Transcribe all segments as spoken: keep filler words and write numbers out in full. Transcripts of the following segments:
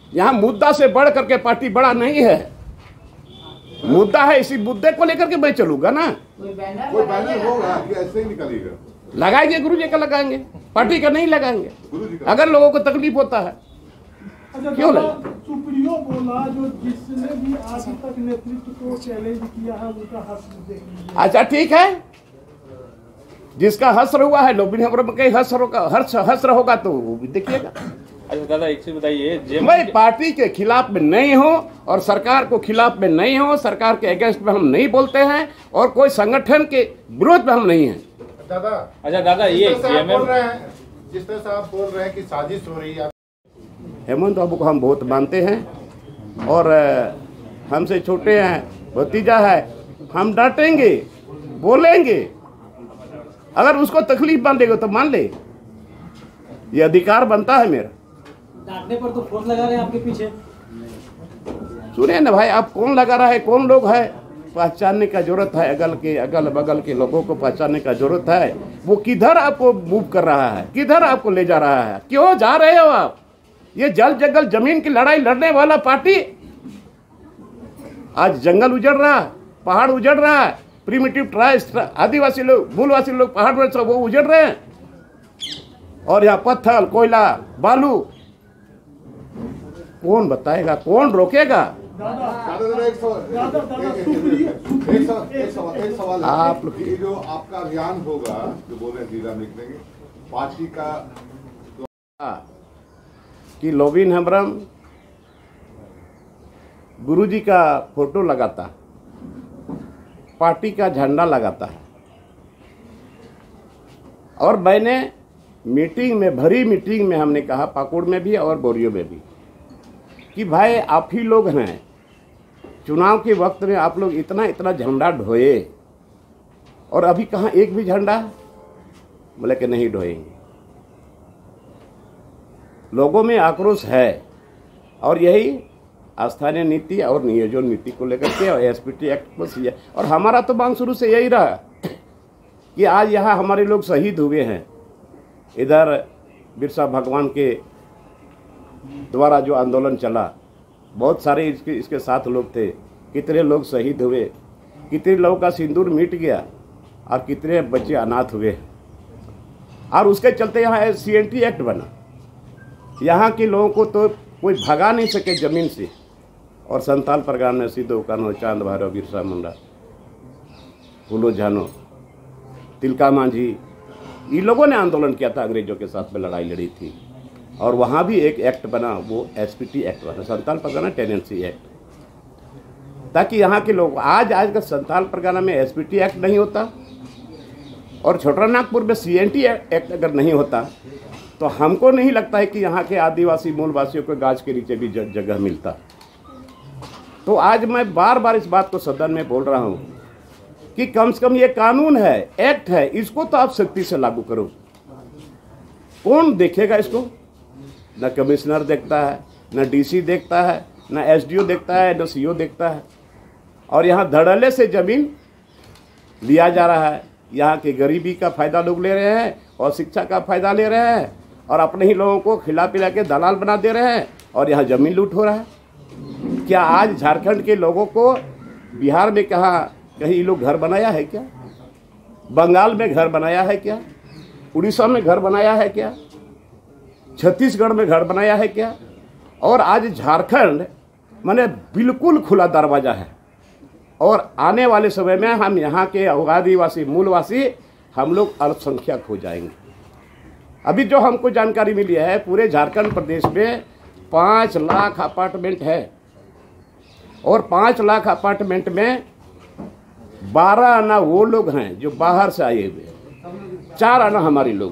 यहाँ मुद्दा से बढ़ करके पार्टी बड़ा नहीं है, मुद्दा है, इसी मुद्दे को लेकर के मैं चलूंगा ना। कोई बैनर होगा कि ऐसे ही निकलेगा? लगाएंगे, गुरु जी का लगाएंगे, पार्टी का नहीं लगाएंगे अगर लोगों को तकलीफ होता है। अच्छा, क्यों लगे? सुप्रियो बोला जो जिसने भी आज तक नेतृत्व को चैलेंज किया है उनका हश्र देख लीजिए। अच्छा ठीक है, जिसका हश्र हुआ है लोबिन हेम्ब्रम के हश्र होगा, हर्ष हश्र होगा तो वो भी देखिएगा। अच्छा दादा एक चीज बताइए, मैं पार्टी के खिलाफ में नहीं हूं और सरकार को खिलाफ में नहीं हूं, सरकार के अगेंस्ट में हम नहीं बोलते हैं और कोई संगठन के विरोध में हम नहीं हैं। दादा अच्छा दादा ये जिस तरह से आप बोल रहे हैं, जिस तरह से आप बोल रहे हैं कि साजिश हो रही है, हेमंत बाबू को हम बहुत मानते हैं और हमसे छोटे हैं, भतीजा है, हम डांटेंगे, बोलेंगे, अगर उसको तकलीफ बांधेगा तो मान ले, ये अधिकार बनता है मेरा। डांटने पर तो फोन लगा रहे हैं आपके पीछे। सुनिए ना भाई, आप कौन लगा रहा है, कौन लोग है, पहचानने का जरूरत है, अगल के अगल बगल के लोगों को पहचानने का जरूरत है। वो किधर आपको मूव कर रहा है, किधर आपको ले जा रहा है, क्यों जा रहे हो आप? ये जल जंगल जमीन की लड़ाई लड़ने वाला पार्टी आज जंगल उजड़ रहा है, पहाड़ उजड़ रहा है, प्रिमिटिव ट्राइब्स आदिवासी लोग, मूलवासी लोग पहाड़ में सब वो उजड़ रहे हैं और यहाँ पत्थर कोयला बालू, कौन बताएगा, कौन रोकेगा? दादा एक सवाल एक सवाल एक सवाल एक सवाल आप ये जो आपका अभियान होगा, जो बोल रहे हैं जिला में निकलेंगे पार्टी का कि लोबिन हेम्ब्रम गुरुजी का फोटो लगाता, पार्टी का झंडा लगाता है और मैंने मीटिंग में, भरी मीटिंग में हमने कहा, पाकुड़ में भी और बोरियो में भी, कि भाई आप ही लोग हैं, चुनाव के वक्त में आप लोग इतना इतना झंडा ढोए और अभी कहाँ एक भी झंडा? बोले कि नहीं ढोएंगे। लोगों में आक्रोश है और यही स्थानीय नीति और नियोजन नीति को लेकर के और एसपीटी एक्ट को, और हमारा तो मांग शुरू से यही रहा कि आज यहाँ हमारे लोग शहीद हुए हैं। इधर बिरसा भगवान के द्वारा जो आंदोलन चला, बहुत सारे इसके इसके साथ लोग थे, कितने लोग शहीद हुए, कितने लोगों का सिंदूर मिट गया और कितने बच्चे अनाथ हुए, और उसके चलते यहाँ सी एन टी एक्ट बना। यहाँ के लोगों को तो कोई भगा नहीं सके ज़मीन से, और संताल परगना में सिद्धो कान्हो, चांद भैरव, बिरसा मुंडा, फूलो झानो, तिलका मांझी, ये लोगों ने आंदोलन किया था, अंग्रेजों के साथ में लड़ाई लड़ी थी और वहाँ भी एक एक्ट बना, वो एस पी टी एक्ट बना, संताल परगना टेनेंसी एक्ट, ताकि यहाँ के लोग, आज आज का संताल परगना में एस पी टी एक्ट नहीं होता और छोटा नागपुर में सी एन टी एक्ट अगर नहीं होता तो हमको नहीं लगता है कि यहाँ के आदिवासी मूलवासियों को गाछ के नीचे भी जगह मिलता। तो आज मैं बार बार इस बात को सदन में बोल रहा हूँ कि कम से कम ये कानून है, एक्ट है, इसको तो आप सख्ती से लागू करो। कौन देखेगा इसको? न कमिश्नर देखता है, न डी सी देखता है, न एस डी ओ देखता है, न सी ओ देखता है, और यहाँ धड़ल्ले से ज़मीन लिया जा रहा है। यहाँ के गरीबी का फ़ायदा लोग ले रहे हैं और शिक्षा का फ़ायदा ले रहे हैं और अपने ही लोगों को खिला पिला के दलाल बना दे रहे हैं और यहाँ ज़मीन लूट हो रहा है। क्या आज झारखंड के लोगों को बिहार में कहाँ कहीं लोग घर बनाया है क्या? बंगाल में घर बनाया है क्या? उड़ीसा में घर बनाया है क्या? छत्तीसगढ़ में घर बनाया है क्या? और आज झारखंड माने बिल्कुल खुला दरवाज़ा है और आने वाले समय में हम यहाँ के आदिवासी मूलवासी हम लोग अल्पसंख्यक हो जाएंगे। अभी जो हमको जानकारी मिली है, पूरे झारखंड प्रदेश में पाँच लाख अपार्टमेंट है और पाँच लाख अपार्टमेंट में बारह आना वो लोग हैं जो बाहर से आए हुए, चार आना हमारे लोग।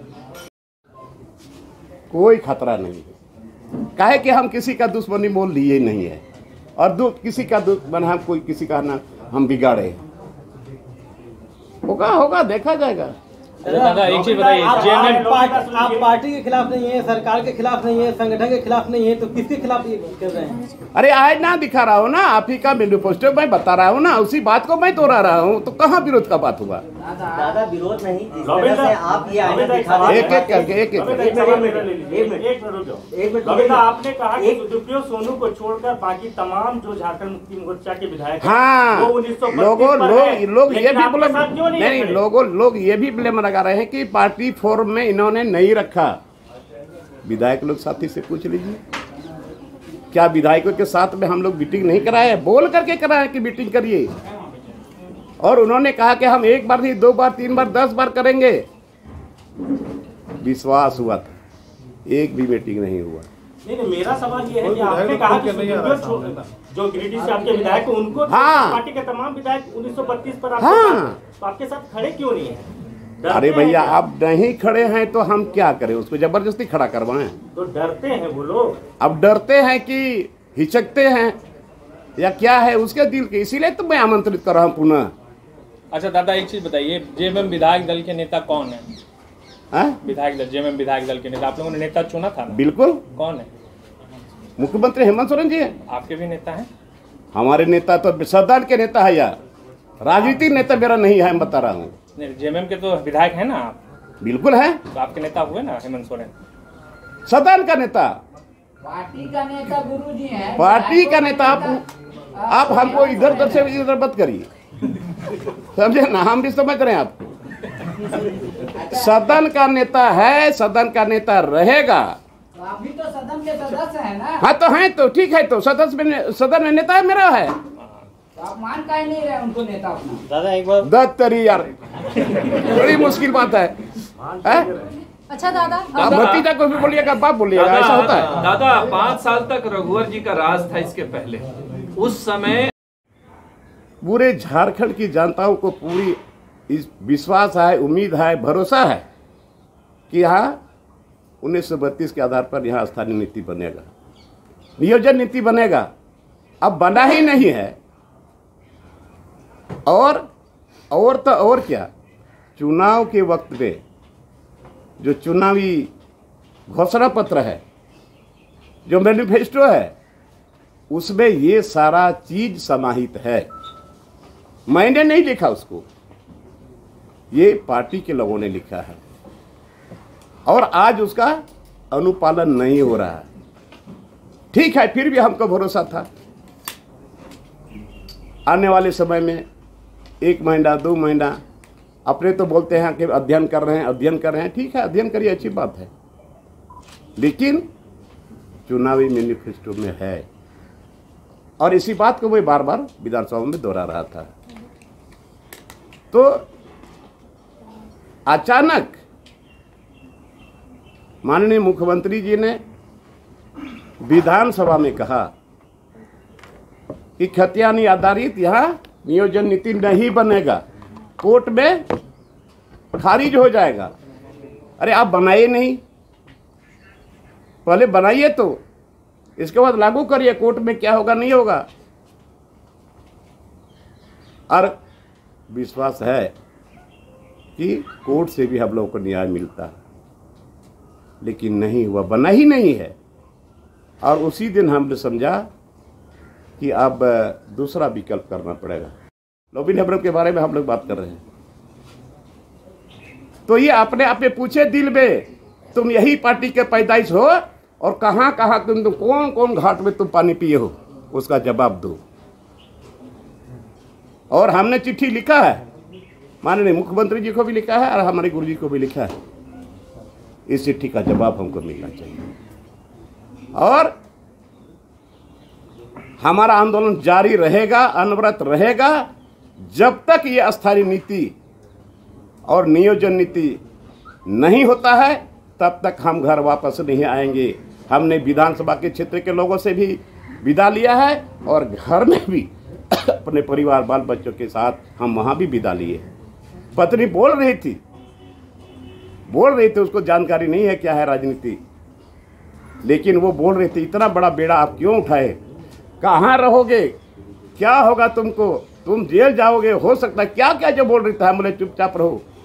कोई खतरा नहीं है, काहे कि हम किसी का दुश्मनी मोल लिए नहीं है और दो किसी का दुश्मन हम कोई किसी का ना हम बिगाड़े। होगा होगा देखा जाएगा। दादा एक चीज बताइए, आप, जेएमएम आप, पार्ट- आप पार्टी के खिलाफ नहीं है, सरकार के खिलाफ नहीं है, संगठन के खिलाफ नहीं है, तो किसके खिलाफ ये कर रहे हैं? अरे आज ना दिखा रहा हूँ ना, आप ही का मैनिफेस्टो मैं बता रहा हूँ ना, उसी बात को मैं दोहरा रहा हूँ, तो कहाँ विरोध का बात हुआ? दादा विरोध नहीं, जिस तरह से आप ये आईना दिखा रहे एक एक करके एक एक करके। एक मिनट एक मिनट एक मिनट रुक जाओ। एक मिनट रविंद्र, आपने कहा कि एक- सुप्रियो सोनू को छोड़कर बाकी तमाम जो झारखंड मुक्ति मोर्चा के विधायक हैं, हाँ, वो उन्नीस सौ बत्तीस लोगों पर लोग हैं। लोग ये लेकिन भी आपके ब्लेम साथ क्यों नहीं नहीं खड़े? लोगों लोग ये भी ब्लेम लगा रहे हैं कि पार्टी फॉर्म में इन्होंने नहीं रखा। विधायक लोग साथी से पूछ लीजिए, क्या विधायकों के साथ में हम लोग मीटिंग नहीं कराए? बोल करके कराए कि मीटिंग करिए, और उन्होंने कहा कि हम एक बार नहीं, दो बार, तीन बार, दस बार करेंगे। विश्वास हुआ था, एक भी मीटिंग नहीं हुआ। नहीं नहीं, मेरा सवाल ये है कोई कि आपने विधायक कहा को कि क्या नहीं आ सुप्रियो रहा छो- जो गिरिडीह से आपके विधायक हैं, उनको हाँ। पार्टी के तमाम विधायक उन्नीस सौ बत्तीस पर आपके हाँ। साथ- तो आपके साथ खड़े क्यों नहीं है? डरते अरे हैं भैया, क्या? आप नहीं खड़े हैं तो हम क्या करें? उसको जबरदस्ती खड़ा करवाएं? तो डरते हैं वो लोग। अब डरते हैं कि हिचकते हैं या क्या है उसके दिल के, इसीलिए तो मैं आमंत्रित कर रहा हूं पुनः। अच्छा दादा एक चीज बताइए, जेएमएम विधायक दल के नेता कौन है? हाँ? विधायक दल, जेएमएम विधायक दल के नेता, आप लोगों ने नेता चुना था ना? बिल्कुल, कौन है? मुख्यमंत्री हेमंत सोरेन जी है आपके भी नेता हैं? हमारे नेता, तो सदन के नेता है यार, राजनीतिक नेता मेरा नहीं है, मैं बता रहा हूँ। नहीं, जेएमएम के तो विधायक हैं ना आप, बिल्कुल है, तो आपके नेता हुए ना हेमंत सोरेन? सदन का नेता, पार्टी का नेता गुरुजी हैं। पार्टी का नेता। आप आप हमको इधर उधर से इधर मत करिए, समझे ना, हम भी समझ रहे हैं आपको। सदन का नेता है, सदन का नेता रहेगा। तो आप भी तो सदन के सदस्य हैं ना? हाँ तो हैं, तो ठीक है, तो सदस्य में सदन में नेता मेरा है। तो आप मान का ही नहीं रहे उनको नेता अपना। दादा एक बार दत्तरी यार, बड़ी मुश्किल बात है, है? अच्छा दादा, आप भतीजा को भी बोलिएगा, बाप बोलिएगा, ऐसा होता है? दादा पाँच साल तक रघुवर जी का राज था इसके पहले, उस समय पूरे झारखंड की जनताओं को पूरी इस विश्वास है, उम्मीद है, भरोसा है कि यहाँ उन्नीस सौ बत्तीस के आधार पर यहाँ स्थानीय नीति बनेगा, नियोजन नीति बनेगा। अब बना ही नहीं है, और और तो और क्या, चुनाव के वक्त में जो चुनावी घोषणा पत्र है, जो मैनिफेस्टो है, उसमें ये सारा चीज समाहित है। मैंने नहीं लिखा उसको, ये पार्टी के लोगों ने लिखा है, और आज उसका अनुपालन नहीं हो रहा है। ठीक है, फिर भी हमको भरोसा था आने वाले समय में एक महीना, दो महीना, अपने तो बोलते हैं कि अध्ययन कर रहे हैं, अध्ययन कर रहे हैं, ठीक है, अध्ययन करिए, अच्छी बात है, लेकिन चुनावी मैनिफेस्टो में है, और इसी बात को मैं बार बार विधानसभा में दोहरा रहा था। तो अचानक माननीय मुख्यमंत्री जी ने विधानसभा में कहा कि खतियानी आधारित यहाँ नियोजन नीति नहीं बनेगा, कोर्ट में खारिज हो जाएगा। अरे आप बनाइए नहीं, पहले बनाइए तो इसके बाद लागू करिए, कोर्ट में क्या होगा नहीं होगा। और विश्वास है कि कोर्ट से भी हम लोगों को न्याय मिलता है, लेकिन नहीं हुआ, बना ही नहीं है। और उसी दिन हमने समझा कि अब दूसरा विकल्प करना पड़ेगा। लॉबी नंबर के बारे में हम लोग बात कर रहे हैं, तो ये अपने आप में पूछे दिल में, तुम यही पार्टी के पैदाइश हो और कहाँ कहाँ तुम तुम कौन कौन घाट में तुम पानी पिए हो, उसका जवाब दो। और हमने चिट्ठी लिखा है, माननीय मुख्यमंत्री जी को भी लिखा है और हमारे गुरु जी को भी लिखा है, इस चिट्ठी का जवाब हमको मिलना चाहिए। और हमारा आंदोलन जारी रहेगा, अनवरत रहेगा, जब तक ये स्थायी नीति और नियोजन नीति नहीं होता है, तब तक हम घर वापस नहीं आएंगे। हमने विधानसभा के क्षेत्र के लोगों से भी विदा लिया है, और घर में भी अपने परिवार बाल बच्चों के साथ हम वहाँ भी विदा लिए। पत्नी बोल रही थी बोल रही थी उसको जानकारी नहीं है क्या है राजनीति, लेकिन वो बोल रही थी, इतना बड़ा बेड़ा आप क्यों उठाए, कहाँ रहोगे, क्या होगा तुमको, तुम जेल जाओगे, हो सकता है, क्या क्या जो बोल रही थी। हम बोले चुपचाप रहो,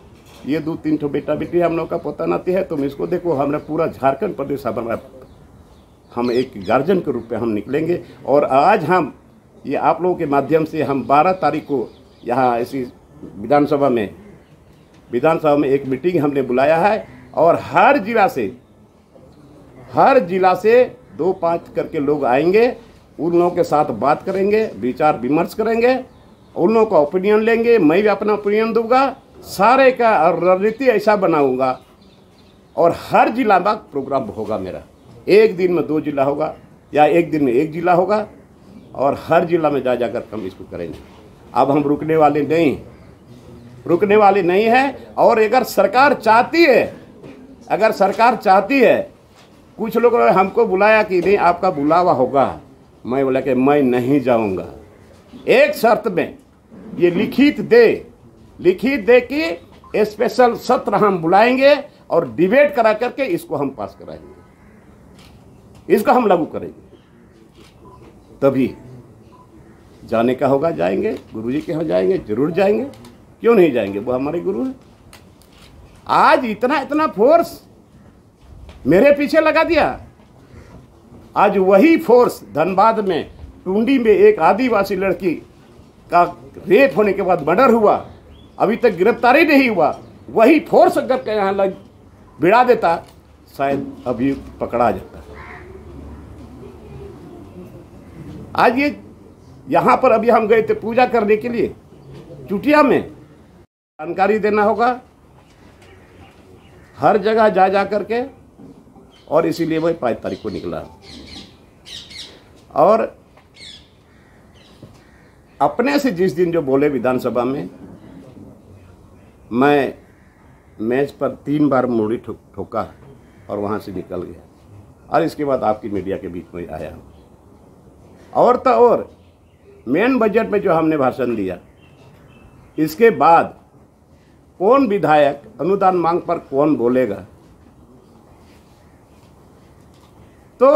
ये दो तीन ठो बेटा बेटी हम लोग का पोता नाती है, तुम इसको देखो। हमने पूरा झारखंड प्रदेश हमारा, हम एक गार्जियन के रूप में हम निकलेंगे। और आज हम ये आप लोगों के माध्यम से हम बारह तारीख को यहाँ इसी विधानसभा में विधानसभा में एक मीटिंग हमने बुलाया है, और हर जिला से हर जिला से दो पाँच करके लोग आएंगे, उन लोगों के साथ बात करेंगे, विचार विमर्श करेंगे, उन लोगों का ओपिनियन लेंगे, मैं भी अपना ओपिनियन दूंगा, सारे का रणनीति ऐसा बनाऊंगा। और हर जिला में प्रोग्राम होगा मेरा, एक दिन में दो जिला होगा या एक दिन में एक जिला होगा, और हर जिला में जा जाकर हम इसको करेंगे। अब हम रुकने वाले नहीं रुकने वाले नहीं है। और अगर सरकार चाहती है अगर सरकार चाहती है कुछ लोगों ने हमको बुलाया कि नहीं आपका बुलावा होगा, मैं बोला कि मैं नहीं जाऊंगा। एक शर्त में ये लिखित दे लिखित दे कि स्पेशल सत्र हम बुलाएंगे और डिबेट करा करके इसको हम पास कराएंगे, इसको हम लागू करेंगे, तभी जाने का होगा। जाएंगे गुरुजी के यहाँ जाएंगे, जरूर जाएंगे, क्यों नहीं जाएंगे, वो हमारे गुरु हैं। आज इतना इतना फोर्स मेरे पीछे लगा दिया। आज वही फोर्स धनबाद में टुंडी में एक आदिवासी लड़की का रेप होने के बाद मर्डर हुआ, अभी तक गिरफ्तारी नहीं हुआ, वही फोर्स अगर के यहाँ लग भिड़ा देता शायद अभी पकड़ा जाता। आज ये यहाँ पर अभी हम गए थे पूजा करने के लिए चुटिया में, जानकारी देना होगा हर जगह जा जा करके, और इसीलिए वही पाँच तारीख को निकला। और अपने से जिस दिन जो बोले विधानसभा में, मैं मैच पर तीन बार मुड़ी ठो, ठोका और वहाँ से निकल गया, और इसके बाद आपकी मीडिया के बीच में आया हूँ। और तो और मेन बजट में जो हमने भाषण दिया, इसके बाद कौन विधायक अनुदान मांग पर कौन बोलेगा, तो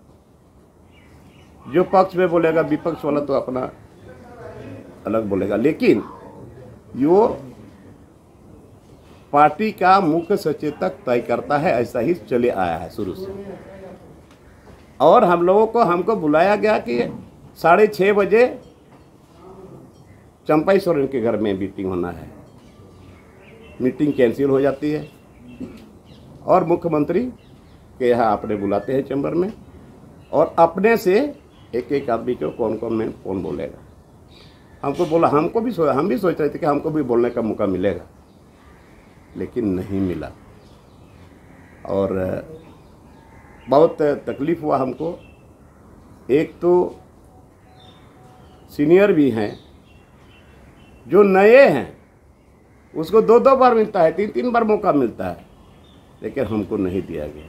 जो पक्ष में बोलेगा विपक्ष वाला तो अपना अलग बोलेगा, लेकिन यो पार्टी का मुख्य सचेतक तय करता है, ऐसा ही चले आया है शुरू से। और हम लोगों को हमको बुलाया गया कि साढ़े छः बजे चंपाई सोरेन के घर में मीटिंग होना है, मीटिंग कैंसिल हो जाती है, और मुख्यमंत्री के यहाँ अपने बुलाते हैं चैम्बर में, और अपने से एक एक आदमी को कौन कौन में कौन बोलेगा। हमको बोला, हमको भी हम भी सोच रहे थे कि हमको भी बोलने का मौका मिलेगा, लेकिन नहीं मिला, और बहुत तकलीफ़ हुआ हमको। एक तो सीनियर भी हैं, जो नए हैं उसको दो दो बार मिलता है, तीन तीन बार मौका मिलता है, लेकिन हमको नहीं दिया गया,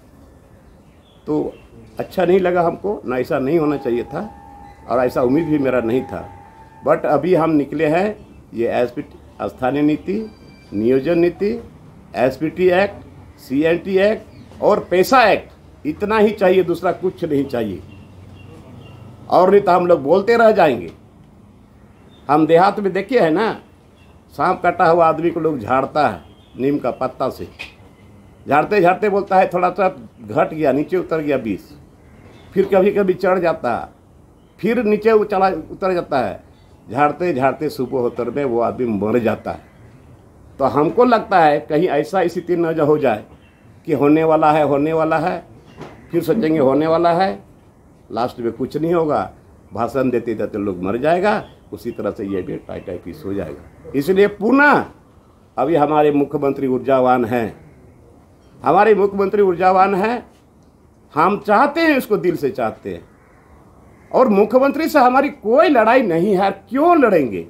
तो अच्छा नहीं लगा हमको, ना ऐसा नहीं होना चाहिए था, और ऐसा उम्मीद भी मेरा नहीं था। बट अभी हम निकले हैं, ये एसपीटी स्थानीय नीति, नियोजन नीति, एसपीटी एक्ट, सीएनटी एक्ट और पैसा एक्ट, इतना ही चाहिए, दूसरा कुछ नहीं चाहिए। और नहीं तो हम लोग बोलते रह जाएंगे। हम देहात में देखिए है ना, सांप काटा हुआ आदमी को लोग झाड़ता है नीम का पत्ता से, झाड़ते झाड़ते बोलता है थोड़ा सा घट गया, नीचे उतर गया बीस, फिर कभी कभी चढ़ जाता है, फिर नीचे चला उतर जाता है, झाड़ते झाड़ते सुबह उतर में वो आदमी मर जाता है। तो हमको लगता है कहीं ऐसा स्थिति न हो जाए कि होने वाला है होने वाला है, फिर सोचेंगे होने वाला है, लास्ट में कुछ नहीं होगा, भाषण देते देते लोग मर जाएगा, उसी तरह से ये भी टाई टाई पीस हो जाएगा। इसलिए पुनः अभी हमारे मुख्यमंत्री ऊर्जावान हैं, हमारे मुख्यमंत्री ऊर्जावान हैं, हम चाहते हैं, इसको दिल से चाहते हैं, और मुख्यमंत्री से हमारी कोई लड़ाई नहीं है। क्यों लड़ेंगे?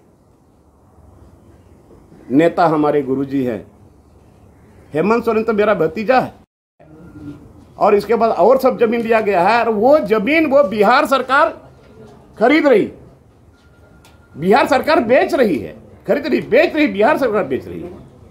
नेता हमारे गुरुजी हैं, हेमंत सोरेन तो मेरा भतीजा है, और इसके बाद और सब जमीन लिया गया है, और वो जमीन वो बिहार सरकार खरीद रही, बिहार सरकार बेच रही है, खरीद रही बेच रही बिहार सरकार बेच रही है।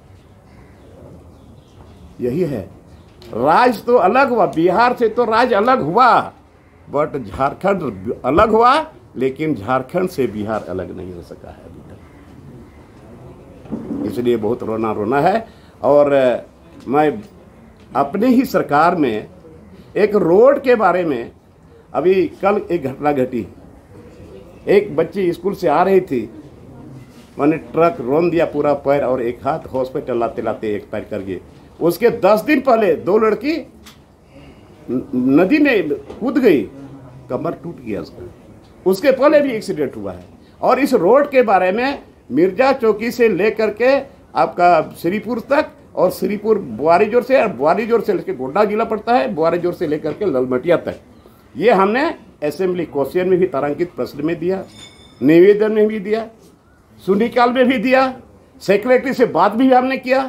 यही है, राज तो अलग हुआ, बिहार से तो राज अलग हुआ, बट झारखंड अलग हुआ, लेकिन झारखंड से बिहार अलग नहीं हो सका है अभी तक। इसलिए बहुत रोना रोना है। और मैं अपने ही सरकार में एक रोड के बारे में, अभी कल एक घटना घटी। एक बच्ची स्कूल से आ रही थी, मैंने ट्रक रोन दिया पूरा पैर और एक हाथ, हॉस्पिटल लाते लाते एक पैर कर गए। उसके दस दिन पहले दो लड़की नदी में कूद गई, कमर टूट गया उसका। उसके पहले भी एक्सीडेंट हुआ है। और इस रोड के बारे में मिर्जा चौकी से लेकर के आपका श्रीपुर तक, और श्रीपुर बुआरीजोर से, और बुआरीजोर से लेकर गोड्डा जिला पड़ता है, बुआरीजोर से लेकर के ललमटिया तक, ये हमने असेंबली क्वेश्चन में भी तारांकित प्रश्न में दिया, निवेदन में भी दिया, शून्यकाल में भी दिया, सेक्रेटरी से बात भी हमने किया,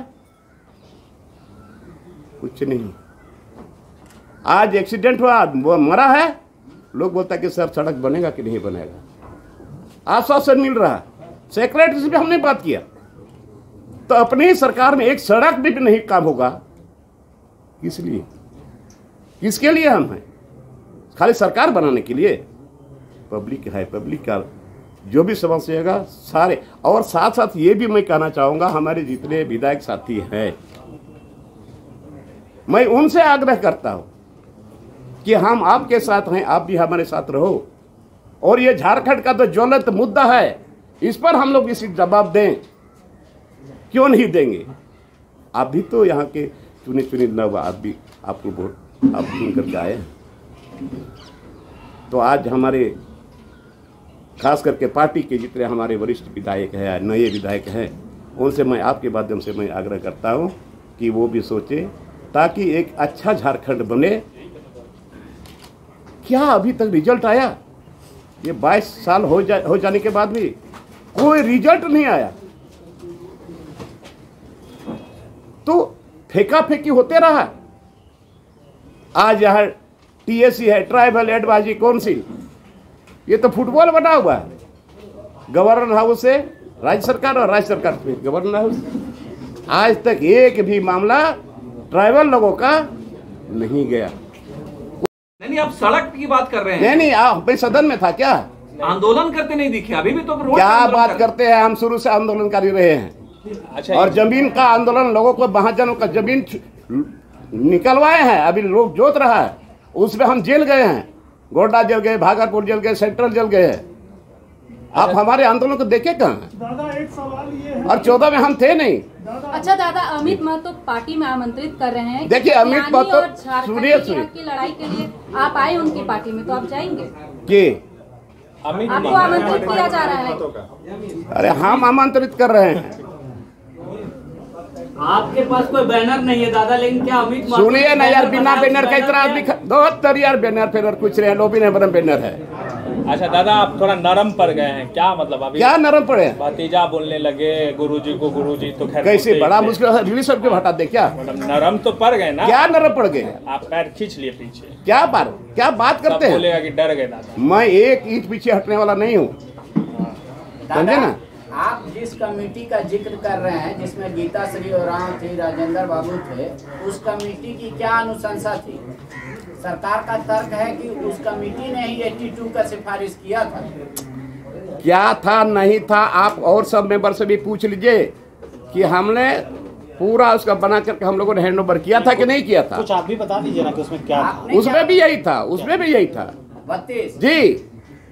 कुछ नहीं। आज एक्सीडेंट हुआ, वो मरा है, लोग बोलता कि सर सड़क बनेगा कि नहीं बनेगा, आश्वासन मिल रहा। सेक्रेटरी से भी हमने बात किया, तो अपनी ही सरकार में एक सड़क भी नहीं काम होगा, किस लिए, किसके लिए हम हैं? खाली सरकार बनाने के लिए? पब्लिक है, पब्लिक का जो भी समस्या होगा सारे। और साथ साथ ये भी मैं कहना चाहूँगा, हमारे जितने विधायक साथी हैं, मैं उनसे आग्रह करता हूँ कि हम आपके साथ हैं, आप भी हमारे साथ रहो। और ये झारखंड का तो ज्वलंत मुद्दा है, इस पर हम लोग इसी जवाब दें, क्यों नहीं देंगे? आप भी तो यहाँ के चुने चुने नव आदमी, आपको वोट आप चुन करके आए हैं। तो आज हमारे खास करके पार्टी के जितने हमारे वरिष्ठ विधायक हैं, नए विधायक हैं, उनसे मैं आपके माध्यम से मैं आग्रह करता हूँ कि वो भी सोचें, ताकि एक अच्छा झारखंड बने। क्या अभी तक रिजल्ट आया? ये बाईस साल हो जा हो जाने के बाद भी कोई रिजल्ट नहीं आया, तो फेंका फेंकी होते रहा। आज यहाँ टीएसी है, ट्राइबल एडवाइजरी काउंसिल, ये तो फुटबॉल बना हुआ है। गवर्नर हाउस से राज्य सरकार और राज्य सरकार से गवर्नर हाउस, आज तक एक भी मामला ट्राइबल लोगों का नहीं गया। नहीं नहीं, आप सड़क की बात कर रहे हैं। नहीं नहीं, आप भाई सदन में था क्या? आंदोलन करते नहीं दिखे, अभी भी तो रोड क्या आंदोलन बात कर- करते हैं? हम शुरू से आंदोलनकारी रहे हैं। अच्छा, और जमीन का आंदोलन, लोगों को महाजनों का जमीन निकलवाए हैं, अभी लोग जोत रहा है, उसमें हम जेल गए हैं, गोड्डा जेल गए, भागलपुर जेल गए, सेंट्रल जेल गए हैं। आप हमारे आंदोलन को देखे कहाँ? दादा एक सवाल ये है, और चौदह में हम थे नहीं। अच्छा दादा, अमित महतो पार्टी में आमंत्रित कर रहे हैं। देखिए, अमित यानी महतो- और झारखंड सुनिए, की सुनिए। की लड़ाई के लिए आप आए उनकी पार्टी में, तो आप जाएंगे? कि अमित आपको आमंत्रित किया जा रहा है। अरे हम आमंत्रित कर रहे हैं। आपके पास कोई बैनर नहीं है दादा, लेकिन क्या अमित महतो सुनिए ना यार, बिना बना- बैनर का इतना आदमी ख- दो तर यार बैनर फेनर कुछ रहे, लोबी ने बना बैनर है। अच्छा दादा, आप थोड़ा नरम पड़ गए हैं, क्या मतलब? अभी क्या नरम पड़े? भतीजा बोलने लगे गुरुजी को, गुरुजी तो खैर कैसे? बोलते ही बड़ा थे। मुश्किल है, रिलीज सबके हटा दे क्या? मतलब नरम तो पड़ गए ना, क्या नरम पड़ गए? आप पैर खींच लिए पीछे, क्या बात, क्या बात सब करते हैं? बोलेगा कि डर गए दादा। मैं एक इंच पीछे हटने वाला नहीं हूँ, समझे ना? आप जिस कमेटी का जिक्र कर रहे हैं, जिसमें गीता श्री और राम थी, राजेंद्र बाबू थे, उस कमेटी की क्या अनुशंसा थी? सरकार का तर्क है कि उस कमेटी ने ही बयासी का सिफारिश किया था। क्या था नहीं था, आप और सब मेंबर से भी पूछ लीजिए कि हमने पूरा उसका बना करके हम लोगों ने हैंड ओवर किया था कि नहीं किया था। कुछ आप भी बता दीजिए ना कि उसमें क्या था। आपने उसमें भी यही था, उसमें भी यही था बत्तीस जी,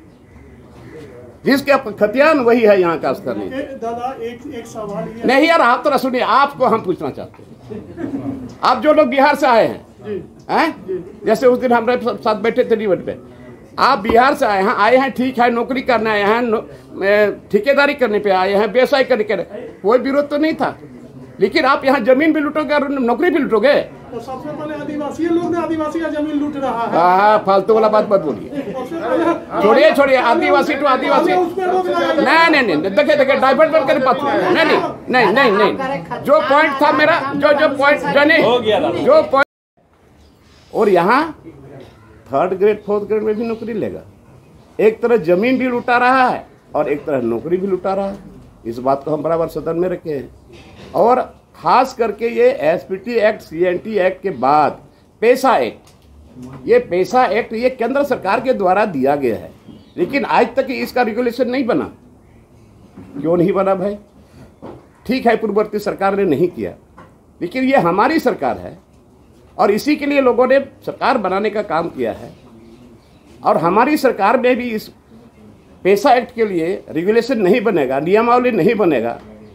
जिसके खतियान वही है यहाँ का स्तर नहीं। ए, दादा एक एक सवाल ये नहीं यार, आप तो सुनिए, आपको हम पूछना चाहते हैं, आप जो लोग बिहार से आए हैं, हैं? जैसे उस दिन हमारे साथ बैठे थे डिबेट पे, आप बिहार से आए हैं, आए हैं ठीक है, नौकरी करने आए हैं, नो- ए, ठेकेदारी करने पे आए हैं, व्यवसाय करने के, कोई विरोध तो नहीं था, लेकिन आप यहाँ जमीन भी लूटोगे और नौकरी भी लूटोगे। तो सबसे पहले आदिवासी लोग ने आदिवासी का जमीन लूट रहा है। हाँ, फालतू वाला बात मत बोलिए, सबसे पहले छोड़िए छोड़िए, आदिवासी टू आदिवासी, उस पे रोक लगाया जाए। नहीं नहीं नहीं, देखिए देखिए, डाइवर्ट मत करें बात, नहीं नहीं नहीं नहीं नहीं, जो पॉइंट था मेरा, जो जो पॉइंट जो हो गया दादा। नहीं, जो पॉइंट, और यहाँ थर्ड ग्रेड फोर्थ ग्रेड में भी नौकरी लेगा। एक तरह जमीन भी लुटा रहा है और एक तरह नौकरी भी लुटा रहा है। इस बात को हम बराबर सदन में रखे हैं। और खास करके ये एसपीटी एक्ट, सीएनटी एक्ट के बाद पैसा एक्ट, ये पैसा एक्ट ये केंद्र सरकार के द्वारा दिया गया है, लेकिन आज तक इसका रेगुलेशन नहीं बना। क्यों नहीं बना भाई? ठीक है, पूर्ववर्ती सरकार ने नहीं किया, लेकिन ये हमारी सरकार है और इसी के लिए लोगों ने सरकार बनाने का काम किया है। और हमारी सरकार में भी इस पैसा एक्ट के लिए रेगुलेशन नहीं बनेगा, नियमावली नहीं बनेगा।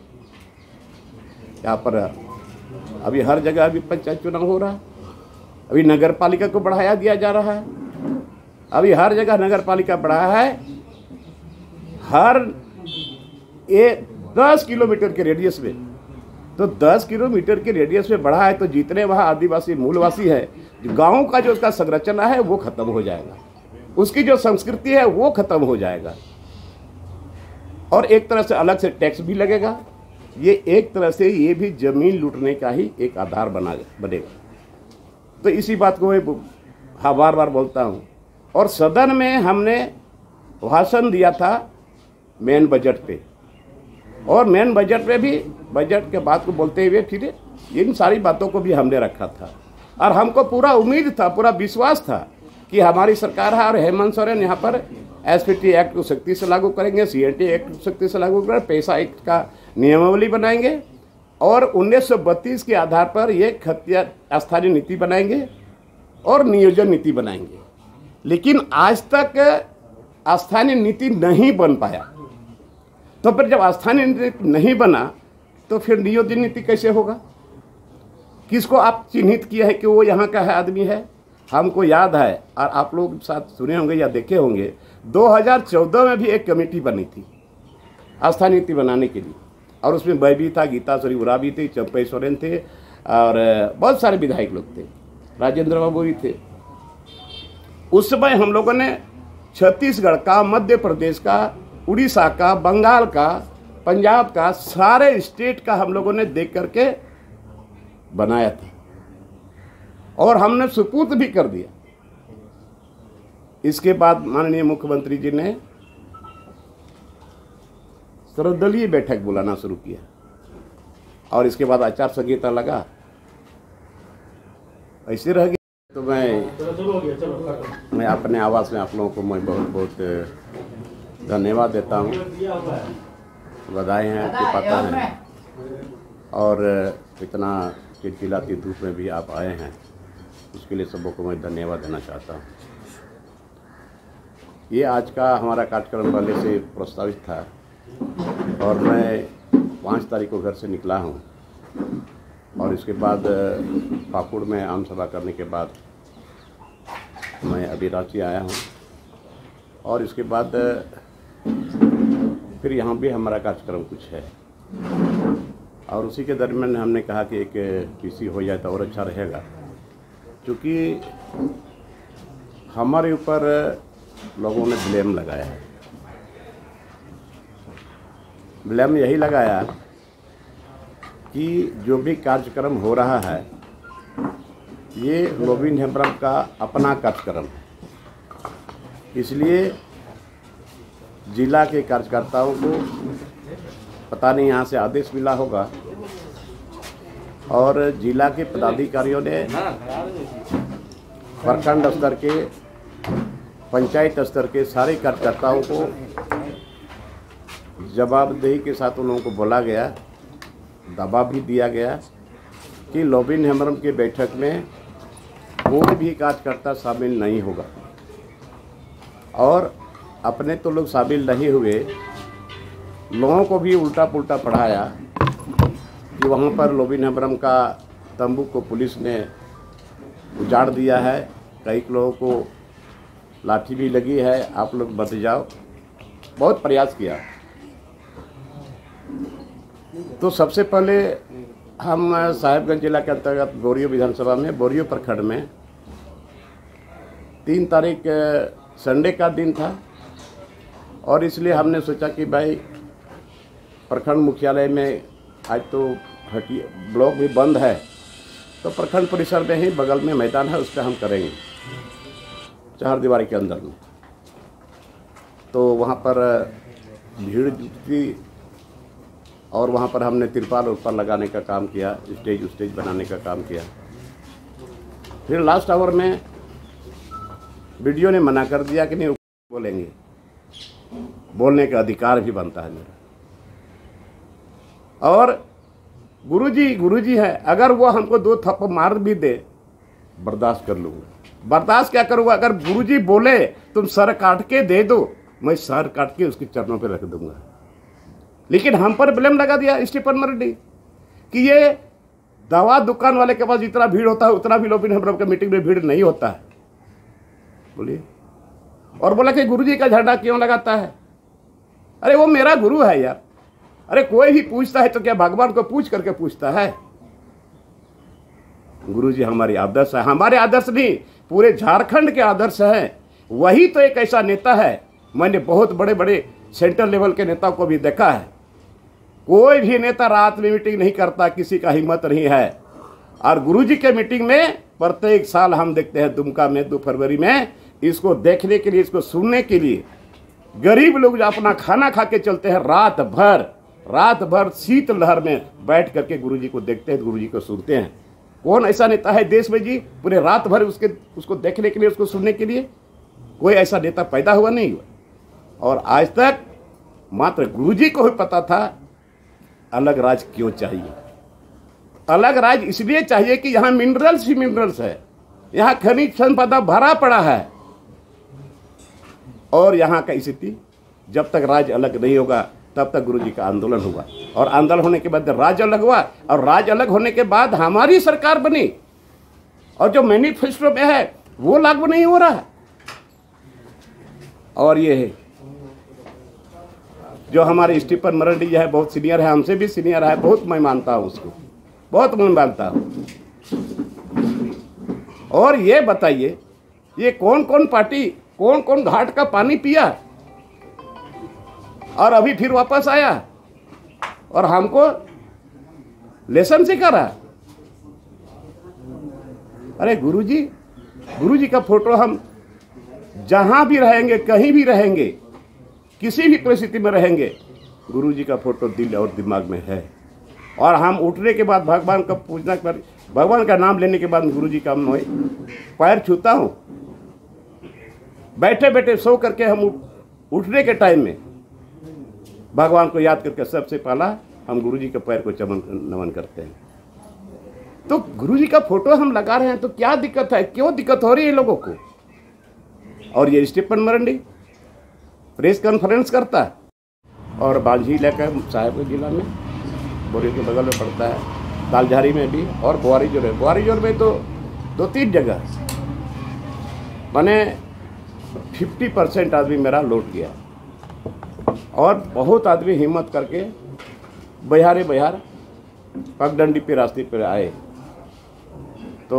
यहाँ पर अभी हर जगह अभी पंचायत चुनाव हो रहा है, अभी नगर पालिका को बढ़ाया दिया जा रहा है, अभी हर जगह नगर पालिका बढ़ा है। हर ये दस किलोमीटर के रेडियस में, तो दस किलोमीटर के रेडियस में बढ़ा है, तो जितने वहाँ आदिवासी मूलवासी है, गांव का जो उसका संरचना है वो खत्म हो जाएगा, उसकी जो संस्कृति है वो खत्म हो जाएगा और एक तरह से अलग से टैक्स भी लगेगा। ये एक तरह से ये भी जमीन लूटने का ही एक आधार बना बनेगा। तो इसी बात को मैं हाँ बार बार बोलता हूँ। और सदन में हमने भाषण दिया था मेन बजट पे, और मेन बजट में भी बजट के बात को बोलते हुए फिर इन सारी बातों को भी हमने रखा था और हमको पूरा उम्मीद था, पूरा विश्वास था कि हमारी सरकार है और हेमंत सोरेन यहाँ पर एसपीटी एक्ट को सख्ती से लागू करेंगे, सीएनटी एक्ट को सख्ती से लागू करेंगे, पैसा एक्ट का नियमावली बनाएंगे और उन्नीस सौ बत्तीस के आधार पर ये खतिया स्थानीय नीति बनाएंगे और नियोजन नीति बनाएंगे। लेकिन आज तक स्थानीय नीति नहीं बन पाया। तो फिर जब स्थानीय नीति नहीं बना तो फिर नियोजन नीति कैसे होगा? किसको आप चिन्हित किया है कि वो यहाँ का है आदमी है? हमको याद है और आप लोग साथ सुने होंगे या देखे होंगे, दो हज़ार चौदह में भी एक कमेटी बनी थी स्थानीय नीति बनाने के लिए और उसमें मैं भी था, गीता सरी उरा भी थी, चंपई सोरेन थे और बहुत सारे विधायक लोग थे, राजेंद्र बाबू भी थे। उस समय हम लोगों ने छत्तीसगढ़ का, मध्य प्रदेश का, उड़ीसा का, बंगाल का, पंजाब का, सारे स्टेट का हम लोगों ने देख करके बनाया था और हमने सुपुर्द भी कर दिया। इसके बाद माननीय मुख्यमंत्री जी ने सर्वदलीय बैठक बुलाना शुरू किया और इसके बाद आचार संहिता लगा, ऐसे रह गया। तो मैं मैं अपने आवाज़ में आप लोगों को मैं बहुत बहुत धन्यवाद देता हूँ, बधाई हैं आपके पता है और इतना चिलचिलाती धूप में भी आप आए हैं, उसके लिए सबों को मैं धन्यवाद देना चाहता हूँ। ये आज का हमारा कार्यक्रम पहले से प्रस्तावित था और मैं पाँच तारीख को घर से निकला हूँ और इसके बाद पाकुड़ में आम सभा करने के बाद मैं अभी रांची आया हूँ और इसके बाद फिर यहाँ भी हमारा कार्यक्रम कुछ है और उसी के दरमियान हमने कहा कि एक पीसी हो जाए तो और अच्छा रहेगा, क्योंकि हमारे ऊपर लोगों ने ब्लेम लगाया है। ब्लेम यही लगाया कि जो भी कार्यक्रम हो रहा है ये लोबिन हेम्ब्रम का अपना कार्यक्रम है, इसलिए जिला के कार्यकर्ताओं को पता नहीं यहाँ से आदेश मिला होगा और जिला के पदाधिकारियों ने प्रखंड स्तर के, पंचायत स्तर के सारे कार्यकर्ताओं को जवाबदेही के साथ उन लोगों को बोला गया, दबाव भी दिया गया कि लोबिन हेम्ब्रम की बैठक में कोई भी कार्यकर्ता शामिल नहीं होगा और अपने तो लोग शामिल नहीं हुए, लोगों को भी उल्टा पुल्टा पढ़ाया कि वहाँ पर लोबिन हेम्ब्रम का तंबू को पुलिस ने उजाड़ दिया है, कई लोगों को लाठी भी लगी है, आप लोग बच जाओ, बहुत प्रयास किया। तो सबसे पहले हम साहिबगंज जिला के अंतर्गत बोरियो विधानसभा में, बोरियो प्रखंड में तीन तारीख संडे का दिन था और इसलिए हमने सोचा कि भाई प्रखंड मुख्यालय में आज तो हटी ब्लॉक भी बंद है तो प्रखंड परिसर में ही बगल में मैदान है, उस पर हम करेंगे चार दीवारी के अंदर में। तो वहाँ पर भीड़ जुटी और वहाँ पर हमने तिरपाल उरपाल लगाने का काम किया, स्टेज स्टेज बनाने का काम किया। फिर लास्ट आवर में वीडियो ने मना कर दिया कि नहीं बोलेंगे, बोलने का अधिकार भी बनता है मेरा। और गुरुजी गुरुजी है, अगर वो हमको दो थप्पड़ मार भी दे बर्दाश्त कर लूँगा। बर्दाश्त क्या करूँगा? अगर गुरुजी बोले तुम सर काट के दे दो, मैं सर काट के उसके चरणों पे रख दूंगा। लेकिन हम पर ब्लेम लगा दिया स्टीफन मर्डी कि ये दवा दुकान वाले के पास जितना भीड़ होता है उतना भी लोग हम लोग के मीटिंग में भीड़ नहीं होता है। बोलिए। और बोला कि गुरुजी का झंडा क्यों लगाता है? अरे वो मेरा गुरु है यार। अरे कोई भी पूछता है तो क्या भगवान को पूछ करके पूछता है? गुरुजी हमारी आदर्श है, हमारे आदर्श नहीं, पूरे झारखंड के आदर्श हैं। वही तो एक ऐसा नेता है, मैंने बहुत बड़े बड़े सेंट्रल लेवल के नेताओं को भी देखा है, कोई भी नेता रात में मीटिंग नहीं करता, किसी का हिम्मत नहीं है। और गुरुजी के मीटिंग में प्रत्येक साल हम देखते हैं दुमका में दो फरवरी में, इसको देखने के लिए, इसको सुनने के लिए गरीब लोग जो अपना खाना खा के चलते हैं, रात भर रात भर शीत लहर में बैठ करके गुरुजी को देखते हैं, गुरुजी को सुनते हैं। कौन ऐसा नेता है देश में जी पूरे रात भर उसके उसको देखने के लिए, उसको सुनने के लिए? कोई ऐसा नेता पैदा हुआ नहीं हुआ। और आज तक मात्र गुरुजी को ही पता था अलग राज क्यों चाहिए। अलग राज इसलिए चाहिए कि यहाँ मिनरल्स ही मिनरल्स है, यहाँ खनिज संपदा भरा पड़ा है। और यहाँ का स्थिति जब तक राज्य अलग नहीं होगा तब तक गुरुजी का आंदोलन हुआ, और आंदोलन होने के बाद राज्य अलग हुआ, और राज्य अलग होने के बाद हमारी सरकार बनी, और जो मैनिफेस्टो में है वो लागू नहीं हो रहा है। और ये है जो हमारे स्टीफन मर्डी है, बहुत सीनियर है, हमसे भी सीनियर है, बहुत मैं मानता हूँ उसको, बहुत मैं मानता हूँ। और ये बताइए ये कौन कौन पार्टी, कौन कौन घाट का पानी पिया और अभी फिर वापस आया और हमको लेसन सिखा रहा? अरे गुरुजी, गुरुजी का फोटो हम जहां भी रहेंगे, कहीं भी रहेंगे, किसी भी परिस्थिति में रहेंगे, गुरुजी का फोटो दिल और दिमाग में है। और हम उठने के बाद भगवान का पूजना कर, भगवान का नाम लेने के बाद गुरुजी का मैं पैर छूता हूं। बैठे बैठे सो करके हम उठने के टाइम में भगवान को याद करके सबसे पहला हम गुरुजी के पैर को चमन नमन करते हैं। तो गुरुजी का फोटो हम लगा रहे हैं तो क्या दिक्कत है? क्यों दिक्कत हो रही है लोगों को? और ये स्टीफन मर्डी प्रेस कॉन्फ्रेंस करता है, और बांझी लेकर साहेबगंज जिला में बोरी के बगल में पड़ता है, तालझारी में भी, और बुआरी जोर है। बुआरी जोर में तो दो तीन जगह मैंने फिफ्टी परसेंट आदमी मेरा लौट गया, और बहुत आदमी हिम्मत करके बिहारे बिहार पगडंडी पे रास्ते पर आए। तो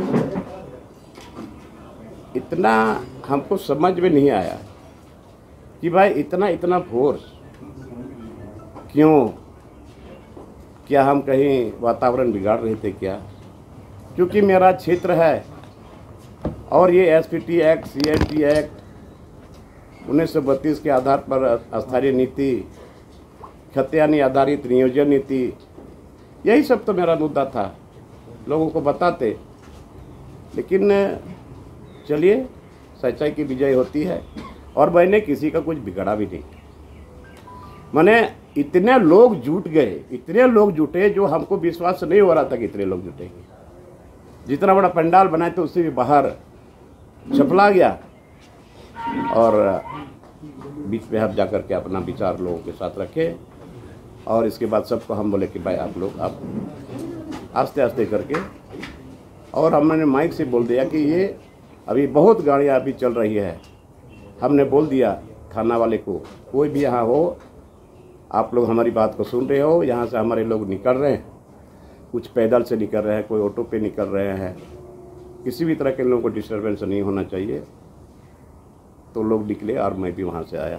इतना हमको समझ में नहीं आया कि भाई इतना इतना फोर्स क्यों? क्या हम कहीं वातावरण बिगाड़ रहे थे क्या? क्योंकि मेरा क्षेत्र है, और ये S P T act, C S T act, उन्नीस सौ बत्तीस के आधार पर अस्थायी नीति, खतियानी आधारित नियोजन नीति, यही सब तो मेरा मुद्दा था, लोगों को बताते। लेकिन चलिए, सच्चाई की विजय होती है, और मैंने किसी का कुछ बिगड़ा भी नहीं। मैंने इतने लोग जुट गए, इतने लोग जुटे जो हमको विश्वास नहीं हो रहा था कि इतने लोग जुटेंगे। जितना बड़ा पंडाल बनाए थे उससे भी बाहर छपला गया, और बीच में हम जाकर के अपना विचार लोगों के साथ रखे, और इसके बाद सबको हम बोले कि भाई आप लोग आप आस्ते आस्ते करके, और हमने माइक से बोल दिया कि ये अभी बहुत गाड़ियाँ अभी चल रही है। हमने बोल दिया थाना वाले को, कोई भी यहाँ हो, आप लोग हमारी बात को सुन रहे हो, यहाँ से हमारे लोग निकल रहे हैं, कुछ पैदल से निकल रहे हैं, कोई ऑटो पे निकल रहे हैं, किसी भी तरह के लोगों को डिस्टर्बेंस नहीं होना चाहिए। तो लोग निकले, और मैं भी वहाँ से आया।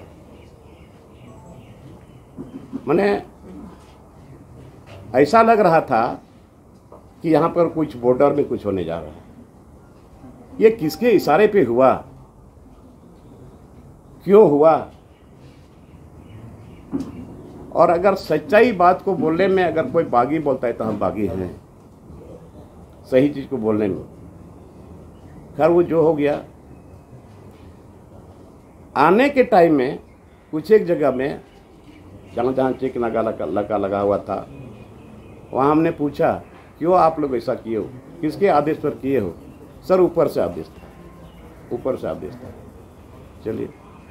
मैंने ऐसा लग रहा था कि यहाँ पर कुछ बॉर्डर में कुछ होने जा रहा है। ये किसके इशारे पे हुआ, क्यों हुआ? और अगर सच्चाई बात को बोलने में अगर कोई बागी बोलता है तो हम बागी हैं, सही चीज़ को बोलने में। खैर वो जो हो गया, आने के टाइम में कुछ एक जगह में जहाँ जहाँ चेक लगा लगा लगा लगा हुआ था, वहाँ हमने पूछा क्यों आप लोग ऐसा किए हो, किसके आदेश पर किए हो? सर ऊपर से आदेश था, ऊपर से आदेश था। चलिए,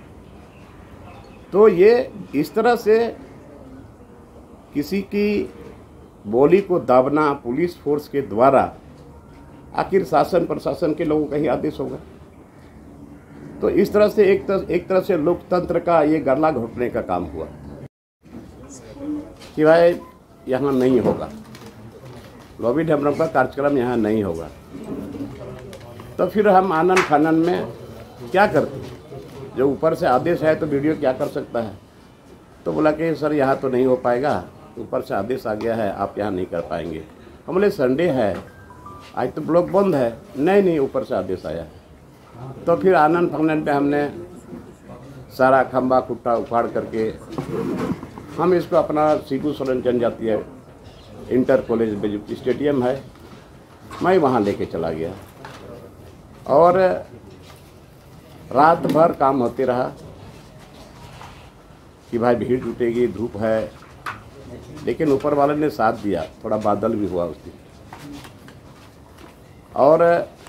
तो ये इस तरह से किसी की बोली को दाबना पुलिस फोर्स के द्वारा, आखिर शासन प्रशासन के लोगों का ही आदेश होगा। तो इस तरह से एक तरह एक तरह से लोकतंत्र का ये गला घोटने का काम हुआ कि भाई यहाँ नहीं होगा, लॉबी डेवलप का कार्यक्रम यहाँ नहीं होगा। तो फिर हम आनन फानन में क्या करते, जो ऊपर से आदेश है तो वीडियो क्या कर सकता है? तो बोला कि सर यहाँ तो नहीं हो पाएगा, ऊपर से आदेश आ गया है, आप यहाँ नहीं कर पाएंगे। हम बोले संडे है, आज तो ब्लॉक बंद है। नहीं नहीं, ऊपर से आदेश आया। तो फिर आनन फानन पे हमने सारा खंबा खुट्टा उखाड़ करके हम इसको अपना सीपू सोरेन जनजातीय इंटर कॉलेज में जो स्टेडियम है, मैं वहाँ लेके चला गया और रात भर काम होते रहा कि भाई भीड़ जुटेगी, धूप है, लेकिन ऊपर वाले ने साथ दिया। थोड़ा बादल भी हुआ उस दिन। और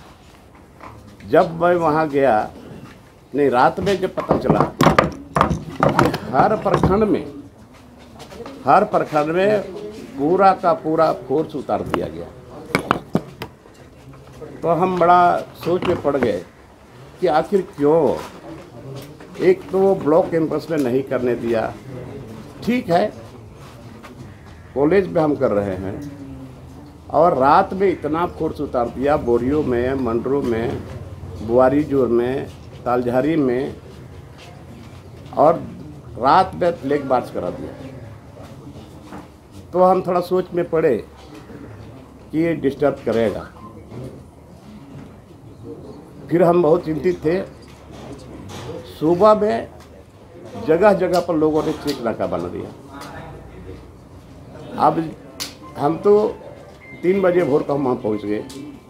जब मैं वहाँ गया, नहीं रात में जब पता चला हर प्रखंड में हर प्रखंड में पूरा का पूरा फोर्स उतार दिया गया, तो हम बड़ा सोच में पड़ गए कि आखिर क्यों। एक तो ब्लॉक कैंपस में नहीं करने दिया, ठीक है कॉलेज में हम कर रहे हैं, और रात में इतना फोर्स उतार दिया बोरियो में, मंडरो में, बुआरीजोर में, तालझारी में, और रात में फ्लैग मार्च करा दिया। तो हम थोड़ा सोच में पड़े कि ये डिस्टर्ब करेगा। फिर हम बहुत चिंतित थे। सुबह में जगह जगह पर लोगों ने चेक नाका बना दिया। अब हम तो तीन बजे भोर का वहाँ पहुँच गए,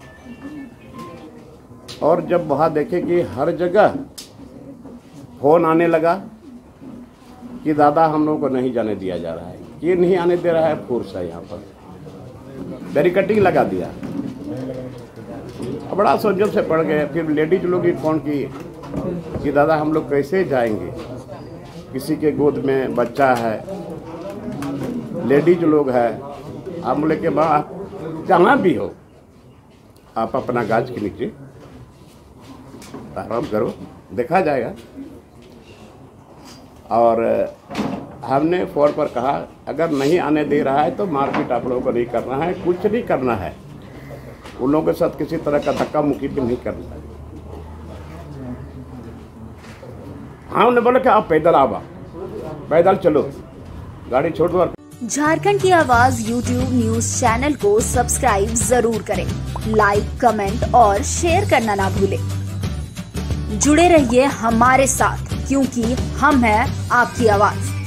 और जब वहाँ देखे कि हर जगह फ़ोन आने लगा कि दादा हम लोगों को नहीं जाने दिया जा रहा है, ये नहीं आने दे रहा है, फोर्स है यहाँ पर, बैरिकेडिंग लगा दिया। बड़ा सोचने से पड़ गए। फिर लेडीज लोग भी फ़ोन की कि दादा हम लोग कैसे जाएंगे, किसी के गोद में बच्चा है, लेडीज लोग है। आप बोले कि बा जहाँ भी हो आप अपना गाज के नीचे आराम करो, देखा जाएगा। और हमने फ़ोन पर कहा अगर नहीं आने दे रहा है तो मारपीट आप लोगों को नहीं करना है, कुछ नहीं करना है, उन लोगों के साथ किसी तरह का धक्का मुक्की भी नहीं करना है। हाँ, उन्होंने बोला कि आप पैदल आवा, पैदल चलो, गाड़ी छोड़ दो। झारखंड की आवाज यूट्यूब न्यूज चैनल को सब्सक्राइब जरूर करें, लाइक, कमेंट और शेयर करना ना भूलें। जुड़े रहिए हमारे साथ, क्योंकि हम हैं आपकी आवाज।